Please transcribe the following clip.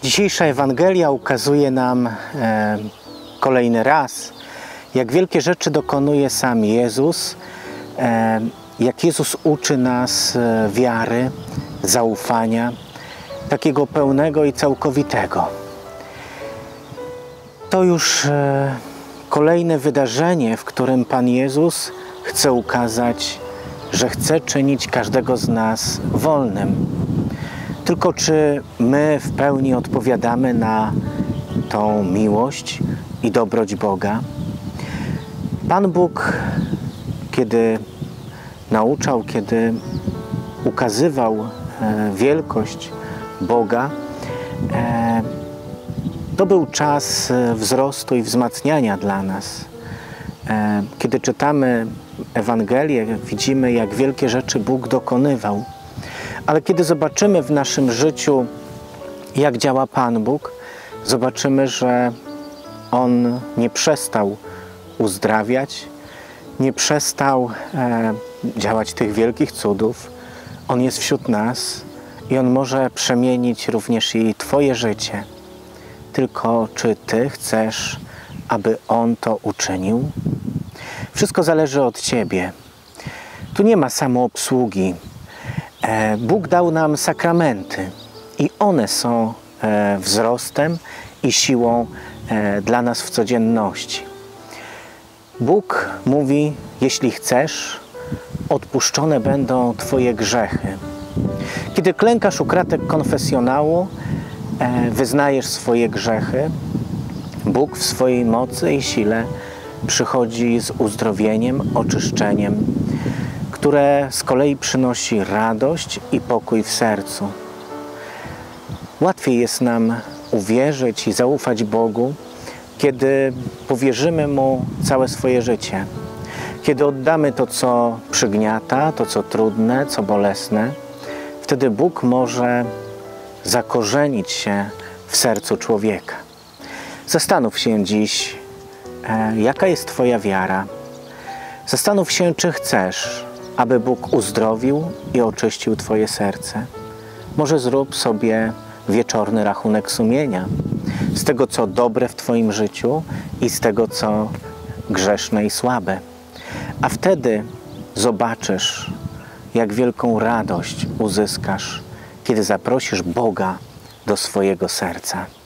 Dzisiejsza Ewangelia ukazuje nam kolejny raz, jak wielkie rzeczy dokonuje sam Jezus, jak Jezus uczy nas wiary, zaufania, takiego pełnego i całkowitego. To już kolejne wydarzenie, w którym Pan Jezus chce ukazać, że chce czynić każdego z nas wolnym. Tylko czy my w pełni odpowiadamy na tą miłość i dobroć Boga? Pan Bóg, kiedy nauczał, kiedy ukazywał wielkość Boga, to był czas wzrostu i wzmacniania dla nas. Kiedy czytamy Ewangelię, widzimy, jak wielkie rzeczy Bóg dokonywał. Ale kiedy zobaczymy w naszym życiu, jak działa Pan Bóg, zobaczymy, że On nie przestał uzdrawiać, nie przestał działać tych wielkich cudów. On jest wśród nas i On może przemienić również i Twoje życie. Tylko czy Ty chcesz, aby On to uczynił? Wszystko zależy od Ciebie. Tu nie ma samoobsługi. Bóg dał nam sakramenty i one są wzrostem i siłą dla nas w codzienności. Bóg mówi, jeśli chcesz, odpuszczone będą Twoje grzechy. Kiedy klękasz u kratek konfesjonału, wyznajesz swoje grzechy, Bóg w swojej mocy i sile przychodzi z uzdrowieniem, oczyszczeniem, które z kolei przynosi radość i pokój w sercu. Łatwiej jest nam uwierzyć i zaufać Bogu, kiedy powierzymy Mu całe swoje życie. Kiedy oddamy to, co przygniata, to, co trudne, co bolesne, wtedy Bóg może zakorzenić się w sercu człowieka. Zastanów się dziś, jaka jest Twoja wiara. Zastanów się, czy chcesz, aby Bóg uzdrowił i oczyścił Twoje serce. Może zrób sobie wieczorny rachunek sumienia z tego, co dobre w Twoim życiu i z tego, co grzeszne i słabe. A wtedy zobaczysz, jak wielką radość uzyskasz, kiedy zaprosisz Boga do swojego serca.